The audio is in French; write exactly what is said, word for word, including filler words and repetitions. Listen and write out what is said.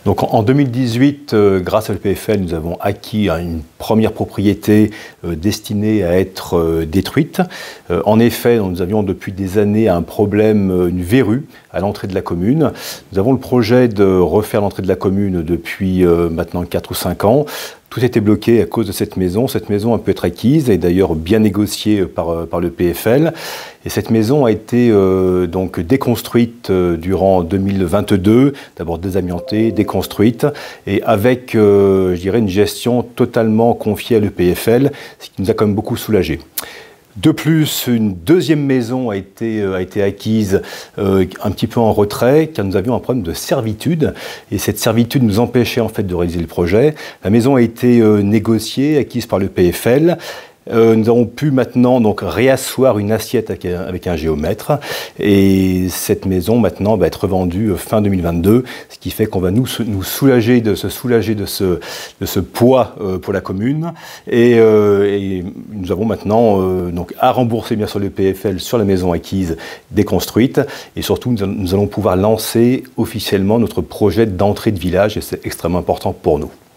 Donc en deux mille dix-huit, euh, grâce à l'E P F L, nous avons acquis une première propriété euh, destinée à être euh, détruite. Euh, en effet, nous avions depuis des années un problème, euh, une verrue à l'entrée de la commune. Nous avons le projet de refaire l'entrée de la commune depuis euh, maintenant quatre ou cinq ans. Tout était bloqué à cause de cette maison. Cette maison a pu être acquise et d'ailleurs bien négociée par, par le P F L. Et cette maison a été euh, donc déconstruite euh, durant deux mille vingt-deux, d'abord désamiantée, déconstruite, et avec, euh, je dirais, une gestion totalement confiée à l'E P F L, ce qui nous a quand même beaucoup soulagés. De plus, une deuxième maison a été, euh, a été acquise euh, un petit peu en retrait, car nous avions un problème de servitude. Et cette servitude nous empêchait en fait de réaliser le projet. La maison a été euh, négociée, acquise par le P F L. Euh, nous avons pu maintenant donc réasseoir une assiette avec un, avec un géomètre, et cette maison maintenant va être revendue fin deux mille vingt-deux, ce qui fait qu'on va nous, nous soulager de se soulager de ce, de ce poids euh, pour la commune, et, euh, et nous avons maintenant euh, donc à rembourser bien sûr le P F L sur la maison acquise déconstruite, et surtout nous, nous allons pouvoir lancer officiellement notre projet d'entrée de village, et c'est extrêmement important pour nous.